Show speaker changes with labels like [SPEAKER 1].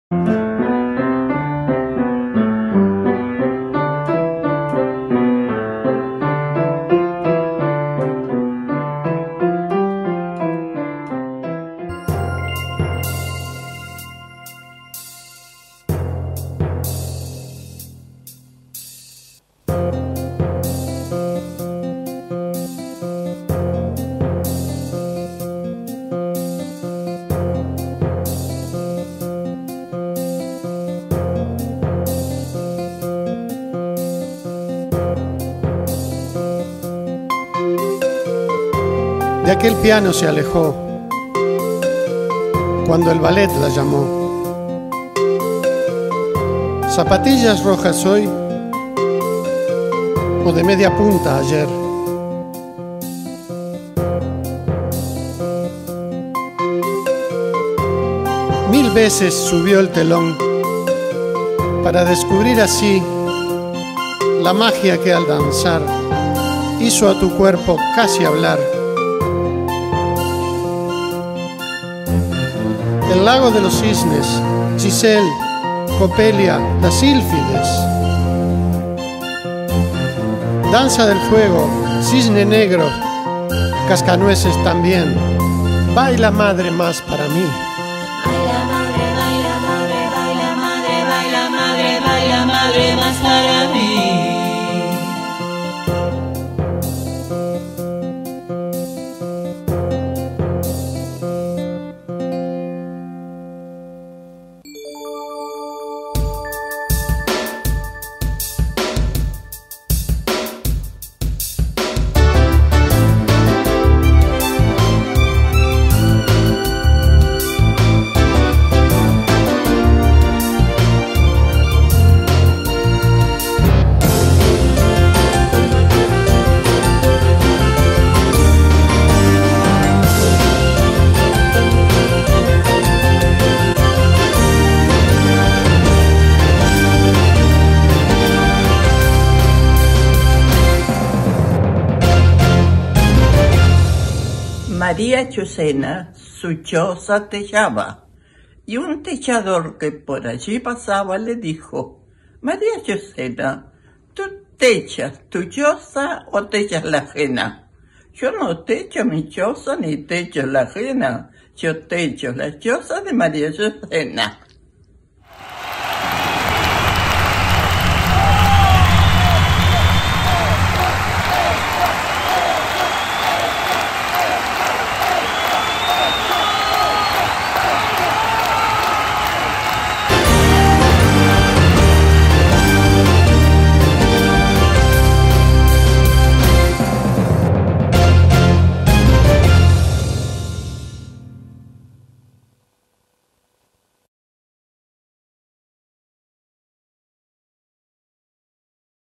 [SPEAKER 1] De aquel piano se alejó cuando el ballet la llamó. ¿Zapatillas rojas hoy o de media punta ayer? Mil veces subió el telón para descubrir así la magia que al danzar hizo a tu cuerpo casi hablar. El lago de los cisnes, Giselle, Copelia, las sílfides. Danza del fuego, cisne negro, cascanueces también. Baila madre más para mí.
[SPEAKER 2] Baila madre, baila madre, baila madre, baila madre, baila madre más para mí.
[SPEAKER 3] María Chucena su choza techaba, y un techador que por allí pasaba le dijo: María Chucena, ¿tú techas tu choza o techas la ajena? Yo no techo mi choza ni techo la ajena, yo techo la choza de María Chucena.